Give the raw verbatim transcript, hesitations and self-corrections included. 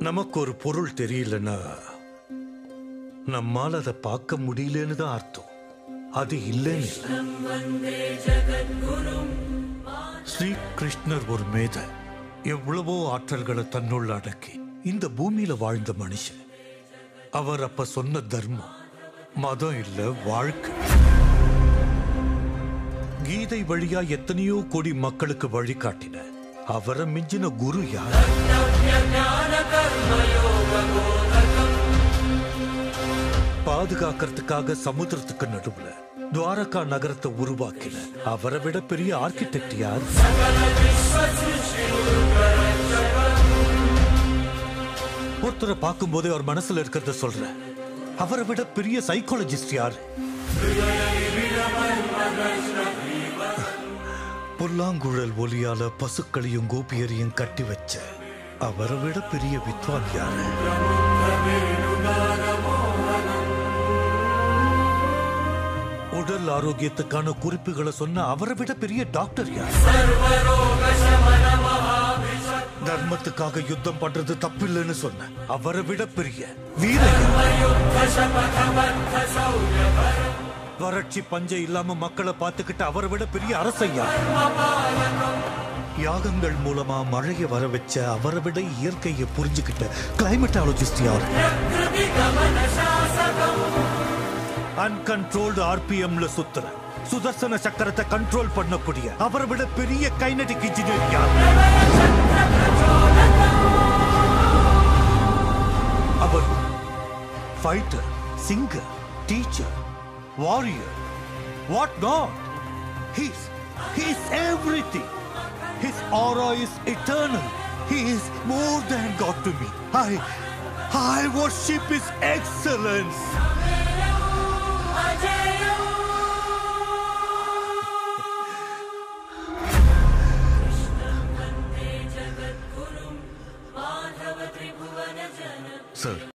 நமக்கு ஒரு பொருள் தெரியலன்னா நம்மால் அதை பார்க்க முடியலன்னு தான் அர்த்தம். அது இல்லைன்னு ஸ்ரீ கிருஷ்ணர் ஒரு மேத எவ்வளவோ ஆற்றல்களை தன்னுள்ள அடக்கி இந்த பூமியில வாழ்ந்த மனுஷன். அவர் அப்ப சொன்ன தர்மம் மதம் இல்ல, வாழ்க்கை. கீதை வழியா எத்தனையோ கோடி மக்களுக்கு வழிகாட்டின அவரை மிஞ்சின குரு யார்? பாதுகாக்கிறதுக்காக சமுத்திரத்துக்கு நடுவுல துவாரகா நகரத்தை உருவாக்கின அவரை விட பெரிய ஆர்கிடெக்ட் யார்? ஒருத்தரை பார்க்கும் போதே அவர் மனசுல இருக்கிறத சொல்ற அவரை விட பெரிய சைக்காலஜிஸ்ட் யார்? புல்லாங்குழல் ஒலியால பசுக்களையும் கோபியரையும் கட்டி வச்ச அவரை விட பெரிய வித்வான் யாரு? உடல் ஆரோக்கியத்துக்கான குறிப்புகளை சொன்ன அவரை விட பெரிய டாக்டர் யார்? தர்மத்துக்காக யுத்தம் பண்றது தப்பில்லைன்னு சொன்ன அவரை விட பெரிய வீரர். வறட்சி பஞ்சை இல்லாம மக்களை பார்த்துக்கிட்டு அவரை விட பெரிய அரசையா? யாகங்கள் மூலமா மழையை வர வச்ச அவரை விட இயற்கையை புரிஞ்சுக்கிட்ட கிளைமேட்டாலஜிஸ்ட் யார்? அன்கண்ட்ரோல்டு ஆர்பிஎம்ல சுத்துற சுதர்சன சக்கரத்தை கண்ட்ரோல் பண்ணக்கூடிய அவரை விட பெரிய கைனடிக் இன்ஜினியர் யார்? அவர் fighter, singer, teacher, warrior, what not? He's, he's everything. His aura is eternal. He is more than God to me. I, I worship His excellence. Sir.